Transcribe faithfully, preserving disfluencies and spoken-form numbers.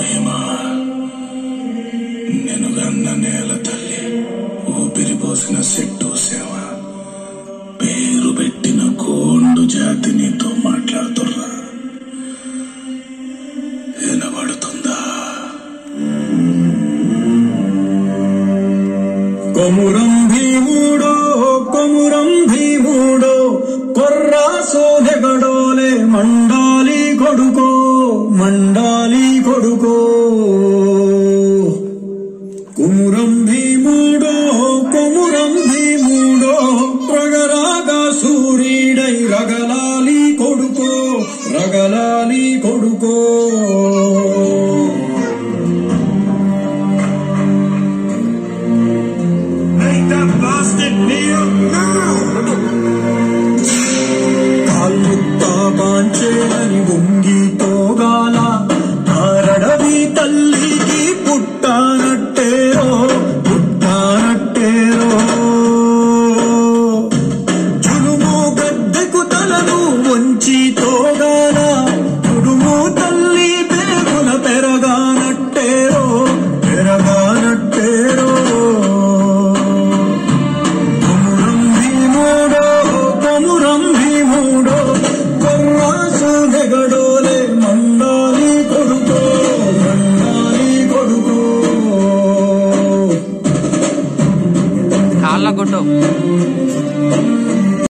భీమా నేను గన్న నేల తల్లి ఊపిరి పోసిన సెట్టు సేవ పేరు పెట్టిన కోండు జాతి నీతో మాట్లాడుతుర్రా వినబడుతుందా? కొమురం భీముడో కొమురం భీముడో కొర్రా సోదెగడోలే మండాలి కొడుకో మండాలి కొడుకో కొమురం భీముడో కొమురం భీముడో ప్రగరాగా సూర్యుడై రగలాలి కొడుకో రగలాలి కొడుకో కాల్ముత్తాబాంచేలని గుంగితోగాల నారడవి తల్లికి పుట్టానట్టేరో పుట్టానట్టేరో చుడుము గద్దెకు తలను వంచి తోగాల చుడుము తల్లి పేగున పెరగానట్టేరో పెరగానట్టేరో కొట్టు